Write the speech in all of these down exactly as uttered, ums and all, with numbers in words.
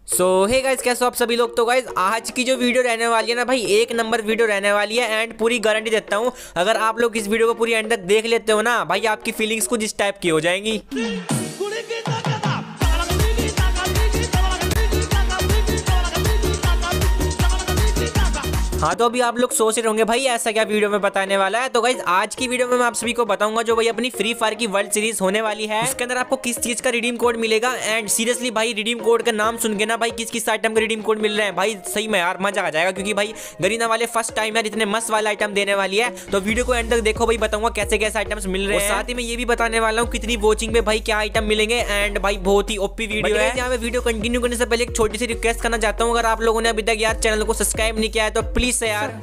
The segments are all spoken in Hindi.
सो हे गाइस, कैसे हो आप सभी लोग। तो गाइस आज की जो वीडियो रहने वाली है ना भाई, एक नंबर वीडियो रहने वाली है एंड पूरी गारंटी देता हूँ, अगर आप लोग इस वीडियो को पूरी एंड तक देख लेते हो ना भाई, आपकी फीलिंग्स कुछ इस टाइप की हो जाएंगी। हाँ तो अभी आप लोग सोच रहे होंगे भाई ऐसा क्या वीडियो में बताने वाला है। तो गाइस आज की वीडियो में मैं आप सभी को बताऊंगा जो भाई अपनी फ्री फायर की वर्ल्ड सीरीज होने वाली है, इसके अंदर आपको किस चीज का रिडीम कोड मिलेगा। एंड सीरियसली भाई रिडीम कोड का नाम सुन के ना भाई किस किस आइटम का रिडीम कोड मिल रहे हैं भाई, सही में यार मजा आ जाएगा, क्योंकि भाई गरीना वाले फर्स्ट टाइम यार इतने मस्त वाला आइटम देने वाली है। तो वीडियो को एंड तक देखो भाई, बताऊंगा कैसे कैसे आइटम्स मिल रहे हैं, साथ ही में ये भी बताने वाला हूँ कितनी वॉचिंग में भाई क्या आइटम मिलेंगे। एंड भाई बहुत ही ओपी वीडियो है। यहाँ पे वीडियो कंटिन्यू करने से पहले एक छोटी सी रिक्वेस्ट करना चाहता हूँ, अगर आप लोगों ने अभी तक यार चैनल को सब्सक्राइब नहीं किया है तो प्लीज से यार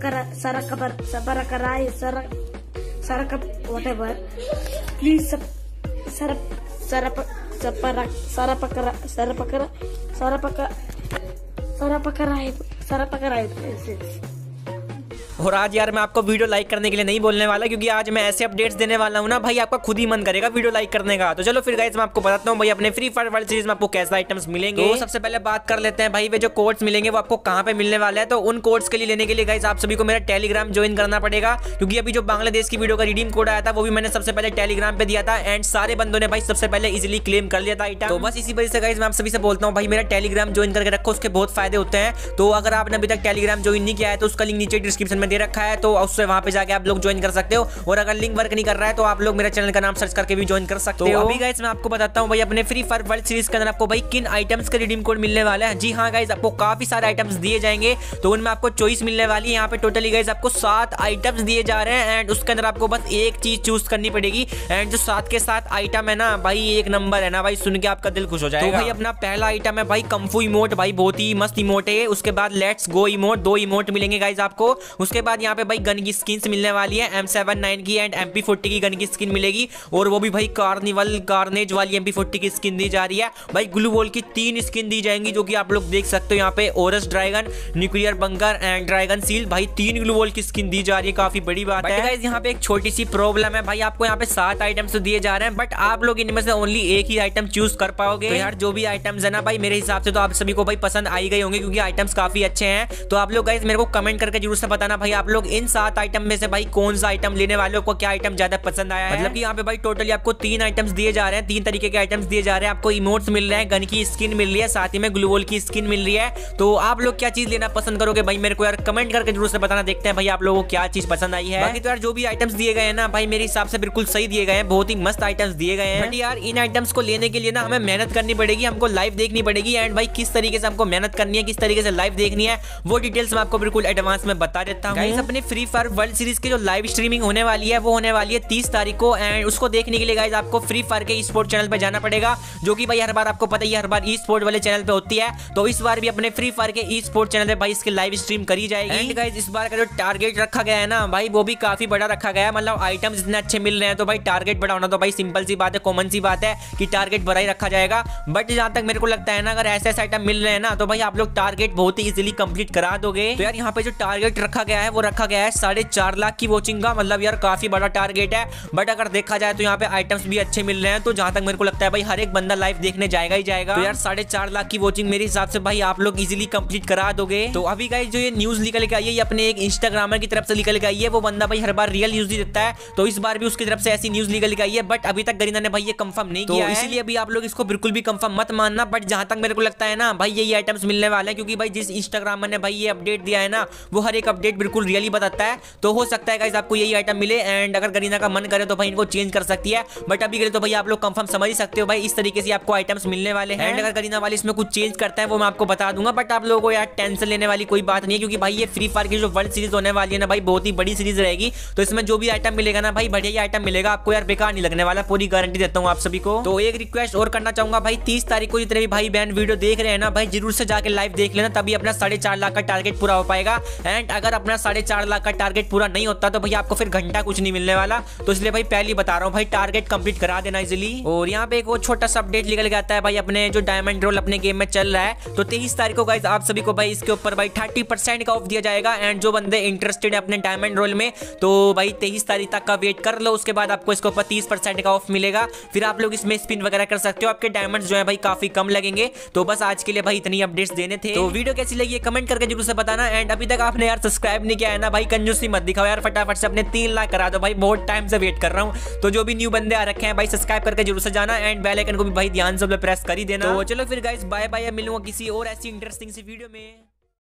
प्लीज सर सरप सपरा सरपकरा सरपकरा सरपका सरपकराए सरपकराए। और आज यार मैं आपको वीडियो लाइक करने के लिए नहीं बोलने वाला, क्योंकि आज मैं ऐसे अपडेट्स देने वाला हूँ ना भाई, आपका खुद ही मन करेगा वीडियो लाइक करने का। तो चलो फिर गाइस मैं आपको बताता हूँ भाई अपने फ्री फायर वर्ल्ड सीरीज में आपको कैसे आइटम्स मिलेंगे। तो सबसे पहले बात कर लेते हैं भाई वे जो कोड्स मिलेंगे वो आपको कहाँ पे मिलने वाले हैं। तो उन कोड्स के लिए लेने के लिए गाइस आप सभी को मेरा टेलीग्राम ज्वाइन करना पड़ेगा, क्योंकि अभी जो बांग्लादेश की वीडियो का रिडीम कोड आया था वो भी मैंने सबसे पहले टेलीग्राम पे दिया था एंड सारे बंदों ने भाई सबसे पहले इजिली क्लेम कर लिया था आइटम। तो बस इसी वजह से गाइस मैं आप सभी से बोलता हूँ भाई मेरा टेलीग्राम ज्वाइन करके रखो, उसके बहुत फायदे होते हैं। तो अगर आपने अभी तक टेलीग्राम ज्वाइन नहीं किया है तो उसका लिंक नीचे डिस्क्रिप्शन में दे रखा है, तो उससे वहां पे जाके आप लोग ज्वाइन कर सकते हो। और अगर लिंक वर्क नहीं कर रहा है तो आप लोग मेरे चैनल का नाम सर्च करके भी ज्वाइन कर सकते हो। अभी गाइस मैं आपको बताता हूं भाई अपने फ्री फायर वर्ल्ड सीरीज के अंदर आपको भाई किन आइटम्स के रिडीम कोड मिलने वाले हैं। जी हां गाइस, आपको काफी सारे आइटम्स दिए जाएंगे, तो उनमें आपको चॉइस मिलने वाली है। यहाँ पे टोटली गाइस आपको सात आइटम्स दिए जा रहे हैं एंड उसके अंदर आपको बस एक चीज चूज करनी पड़ेगी। एंड जो सात के साथ आइटम है ना भाई, एक नंबर है ना भाई, सुन के आपका दिल खुश हो जाएगा। तो भाई अपना पहला आइटम है भाई कंफू इमोट, भाई बहुत ही मस्त इमोट है। उसके बाद लेट्स गो इमोट, दो इमोट मिलेंगे गाइस आपको। उसके बाद यहाँ पे भाई गन की स्किन्स मिलने वाली है, एम सेवन नाइन की एंड एम पी फोर्टी की गन की स्किन मिलेगी, और वो भी भाई कार्निवल कार्नेज वाली एम पी फोर्टी की स्किन दी जा रही है। भाई ग्लू वॉल की तीन स्किन दी जाएंगी जो कि आप लोग देख सकते हो यहाँ पे, ओरस dragon, nuclear bunker and dragon seal, भाई तीन ग्लू वॉल की स्किन दी जा रही है, काफी बड़ी बात है। गाइस यहाँ पे एक छोटी सी प्रॉब्लम है भाई, आपको यहाँ पे सात आइटम्स तो दिए जा रहे हैं बट आप लोग इनमें से ओनली एक ही आइटम चूज कर पाओगे। तो यार जो भी आइटम्स है ना भाई मेरे हिसाब से तो आप सभी को भाई पसंद आई गई होंगे, क्योंकि आइटम्स काफी अच्छे हैं। तो आप लोग गाइस मेरे को कमेंट करके जरूर से बताना भाई आप लोग इन सात आइटम में से भाई कौन सा आइटम लेने वाले हो, को क्या आइटम ज्यादा पसंद आया है। मतलब कि यहाँ पे भाई टोटली आपको तीन आइटम्स दिए जा रहे हैं, तीन तरीके के आइटम्स दिए जा रहे हैं। आपको इमोट्स मिल रहे हैं, गन की स्किन मिल रही है, साथ ही में ग्लू वॉल की स्किन मिल रही है। तो आप लोग क्या चीज लेना पसंद करोगे भाई मेरे को यार कमेंट करके जरूर से बताना, देखते हैं भाई आप लोगों को क्या चीज पसंद आई है। बाकी तो यार जो भी आइटम्स दिए गए हैं ना भाई मेरे हिसाब से बिल्कुल सही दिए गए हैं, बहुत ही मस्त आइटम्स दिए गए हैं। बट यार इन आइटम्स को लेने के लिए ना हमें मेहनत करनी पड़ेगी, हमको लाइव देखनी पड़ेगी। एंड भाई किस तरीके से हमको मेहनत करनी है, किस तरीके से लाइव देखनी है, वो डिटेल्स मैं आपको बिल्कुल एडवांस में बता देता हूँ। गाइस अपने फ्री फायर वर्ल्ड सीरीज की जो लाइव स्ट्रीमिंग होने वाली है वो होने वाली है तीस तारीख को। एंड उसको देखने के लिए गाइस आपको फ्री फायर के ई स्पोर्ट चैनल पे जाना पड़ेगा, जो कि भाई हर बार आपको पता ही है हर बार ई स्पोर्ट वाले चैनल पे होती है। तो इस बार भी अपने फ्री फायर के ई स्पोर्ट चैनल पे भाई इसकी लाइव स्ट्रीम करी जाएगी। एंड गाइस इस बार का जो टारगेट रखा गया है ना भाई वो भी काफी बड़ा रखा गया है, मतलब आइटम्स इतने अच्छे मिल रहे हैं तो भाई टारगेट बड़ा होना तो भाई सिंपल सी बात है, कॉमन सी बात है कि टारगेट बड़ा ही रखा जाएगा। बट जहां तक मेरे को लगता है ना अगर ऐसे ऐसे आइटम मिल रहे हैं ना तो भाई आप लोग टारगेट बहुत ही इजीली कंप्लीट करा दोगे। तो यार यहाँ पे जो टारगेट रखा गया है वो रखा गया है साढ़े चार लाख की वॉचिंग का, मतलब यार काफी बड़ा टारगेट है। बट अगर देखा जाए तो यहाँ पे आइटम्स भी अच्छे मिल रहे हैं, तो जहां तक मेरे को लगता है भाई हर एक बंदा लाइव देखने जाएगा ही जाएगा। तो यार साढ़े चार लाख की वॉचिंग मेरे हिसाब से भाई आप लोग इजीली कंप्लीट करा दोगे। तो अभी गाइस जो ये न्यूज निकल के आई है ये अपने एक इंस्टाग्रामर की तरफ से निकल के आई है, वो बंदा भाई हर बार रियल न्यूज ही देता है, तो इस बार भी उसकी तरफ से ऐसी न्यूज निकल के आई है। बट अभी तक गरीना ने भाई ये कंफर्म नहीं किया है, इसलिए अभी आप लोग इसको बिल्कुल भी कंफर्म मत मानना। बट जहां तक मेरे को लगता है ना भाई यही आइटम्स मिलने वाले हैं, क्योंकि भाई जिस इंस्टाग्रामर ने भाई ये अपडेट दिया है ना वो हर एक अपडेट बिल्कुल रियली बताता है। तो हो सकता है गाइस आपको यही आइटम मिले, एंड अगर गरीना का मन करे तो भाई इनको चेंज कर सकती है। बट अभी के लिए तो भाई आप लोग कंफर्म समझ ही सकते हो भाई इस तरीके से आपको आइटम्स मिलने वाले हैं। एंड अगर गरीना वाले इसमें कुछ चेंज करता है वो मैं आपको बता दूंगा। बट आप लोगों को यार टेंशन लेने वाली कोई बात नहीं है, क्योंकि भाई ये फ्री फायर की जो वर्ल्ड सीरीज होने वाली है ना भाई बहुत ही बड़ी सीरीज रहेगी। तो इसमें जो भी आइटम मिलेगा ना भाई बढ़िया ही आइटम मिलेगा, आपको यार बेकार नहीं लगने वाला, पूरी गारंटी देता हूँ आप सभी को। तो एक रिक्वेस्ट और करना चाहूंगा भाई, तीस तारीख को जितने भी भाई बहन वीडियो देख रहे हैं ना भाई जरूर से जाके लाइव देख लेना, तभी अपना साढ़े चार लाख का टारगेट पूरा हो पाएगा। एंड अगर अपना ना साढ़े चार लाख का टारगेट पूरा नहीं होता तो भैया आपको फिर घंटा कुछ नहीं मिलने वाला। तो इसलिए भाई पहले बता रहा हूँ भाई, टारगेट कंप्लीट करा देना इजिली। और यहाँ पे एक वो छोटा सा अपडेट निकल के आता है भाई, अपने जो डायमंड रोल अपने गेम में चल रहा है, तो तेईस तारीख को गाइस आप सभी को भाई इसके ऊपर भाई थर्टी परसेंट का ऑफ दिया जाएगा। एंड जो बंदे इंटरेस्टेड है अपने डायमंड रोल में, तो भाई तेईस तारीख तक का वेट कर लो, उसके बाद आपको इसके ऊपर तीस परसेंट का ऑफ मिलेगा। फिर आप लोग इसमें स्पिन वगैरह कर सकते हो, आपके डायमंड्स जो है भाई काफी कम लगेंगे। तो बस आज के लिए भाई इतनी अपडेट्स देने थे। तो वीडियो कैसी लगी कमेंट करके जरूर से बताना। एंड अभी तक आपने यार सब्सक्राइब नहीं किया है ना भाई, कंजूसी मत दिखाओ यार, फटाफट से अपने तीन लाख करा दो भाई, बहुत टाइम से वेट कर रहा हूँ। तो जो भी न्यू बंदे आ रखे हैं भाई सब्सक्राइब करके जरूर से जाना। एंड बेल आइकन को भी भाई ध्यान से प्रेस कर ही देना। तो चलो फिर गाइस बाय बाय, मिलूंगा किसी और ऐसी इंटरेस्टिंग सी वीडियो में।